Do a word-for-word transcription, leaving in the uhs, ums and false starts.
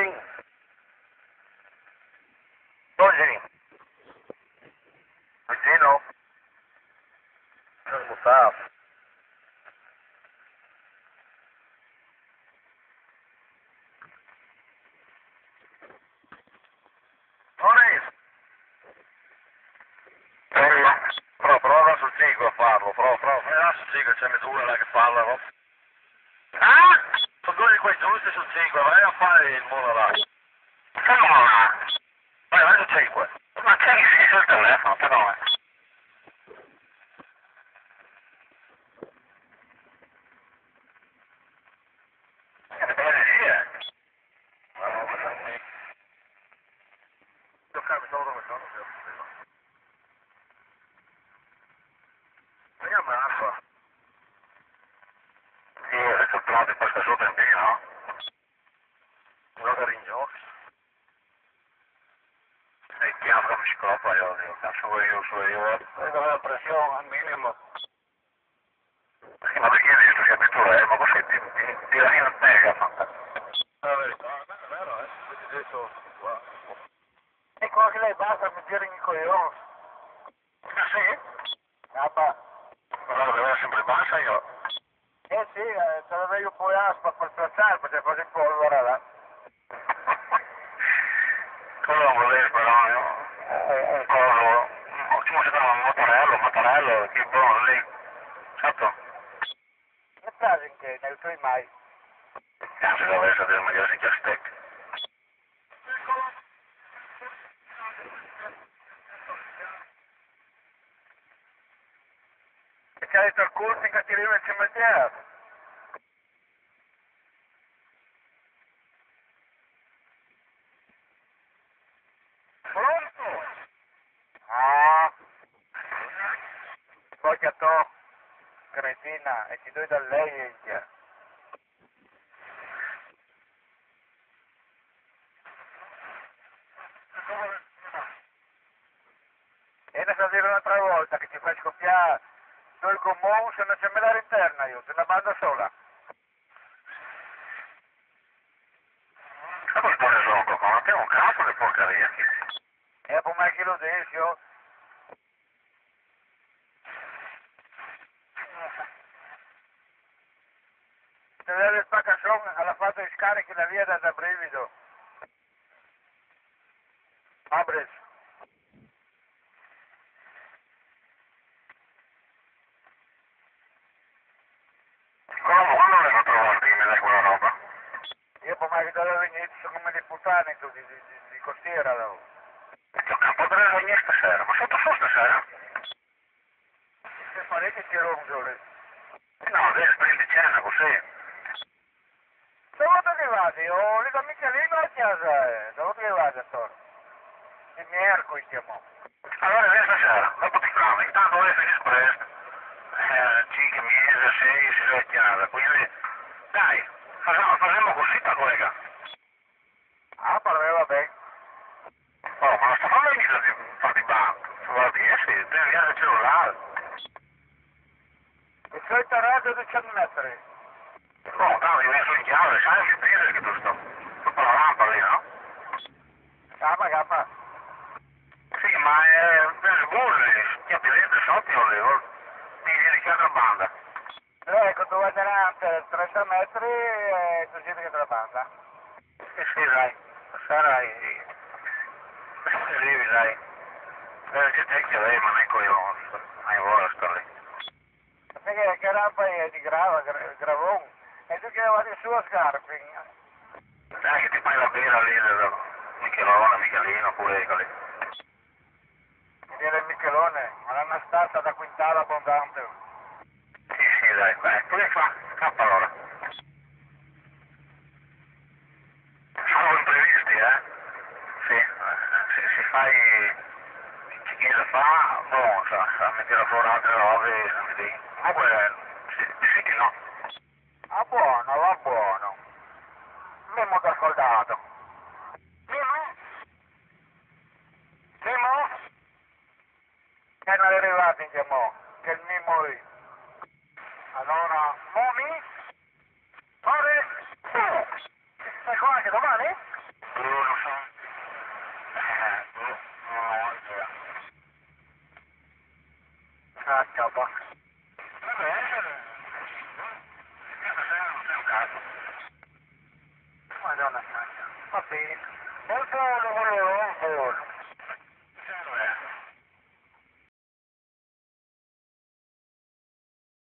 Gin. Gin. Vicino? Sono buttato. Boris! Però prova sul ciclo a farlo, prova, prova, prova sul ciclo, c'è misura là che parla, no? Ah! Sono due di quei giusti sul ciclo, vai a fare il muro là. Fermo là! Vai, vai sul cinque. Ma c'è che sei sul telefono, però eh. Che belle sia! Io cambio solo dove sono, se prima. Vediamo l'acqua. Sì, è pronto in questa sopra in pieno, no? Quello che ringiocchi. E chiamo come si coppa io, dico, cazzo io, su io. Vedo la pressione al minimo. Sì, ma perché hai visto che abitudine è? Ma così ti, ti, ti la in pega, ma... La verità, è vero, eh? Ti detto, guarda. E qua che lei basta mi tira in coglione. Ah sì? Ah, ma... Ma la vedevo sempre bassa io. Eh sì, eh, te l'avevo poi aspa per piazzare, perché fai in polvere là. Quello non volevo però, io, un, un coso, come si chiama, un motorello, un motorello, che buono lì, certo? Ne caso in che, nel tuo mai? Cazzo dove essere del meglio si chiama steak. E c'è detto il corso che ti arriva nel cimetiere? Pronto? Ah, poi che to, cretina, e ti do da lei e via. E ne so dire un'altra volta che ti fai scoppiare il comune se non c'è me interna io, te la mando sola. Ma poi pure solo, ma non un capo di porcheria. E poi mai che lo dici io? Se vede il spaccasson alla fatto di scarichi la via da, da brivido. Abres. Come quando l'hanno trovato che mi dai quella roba? Io poi mai che dovevo venire, sono come dei puttani di, di, di, di costiera là. Io capo dovevo venire stasera, ma sotto su stasera? Se fare che ti rompo lì. No, adesso prendi cena così. Dove che vadi? Ho lì da Michelino a casa, eh. Dove che vadi attorno? Il mercoledì chiamò. Allora adesso stasera, dopo ti chiamo, intanto ora finisco presto. Eh, cinque mesi, sei, si è chiara, quindi dai, facciamo, facciamo così da collega. Ah, pareva bene. Oh, ma non sto facendo niente di fare di banco, guarda che sì, devi avere il cellulare. E sei tarato di cento metri? No, no, io ne sono in chiave, sai che pesa che tu sto, sotto la lampa lì, no? Cappa, cappa. Sì, ma è per burri, chiappi dentro sotto lì, mi viene chiaro la banda. Eh, ecco, tu vai davanti trenta metri e tu siete che la banda. Sì, sì, dai, sarai, arrivi, dai. Eh, che te che lei, ma non è coglione, non vuole sto lì. Perché che rampa è di grava, gra, gravone, e tu che vadi su a scarpi. Dai, che ti fai la birra lì, Michelone, Michelino, pure lì. Viene il Michelone, ma l'hanno stata da quintale abbondante. Sì, sì, dai, dai, tu che fa? Scappa allora. Sono imprevisti, eh? Sì, se si fai chi lo fa, boh, sa, sa mettere fuori altre robe, non mi dico. Comunque, sì, sì che no. Ah, buono, va buono. Mimo da soldato. Mimo? Mimo? Che non è arrivato in che mo, che il mimo lì. Allora, Momi? Ore? Sei qua anche domani? Ah, capa. Vabbè, questo serve non sei un caso. Madonna santa. Va bene. Un volo, quello, un volo.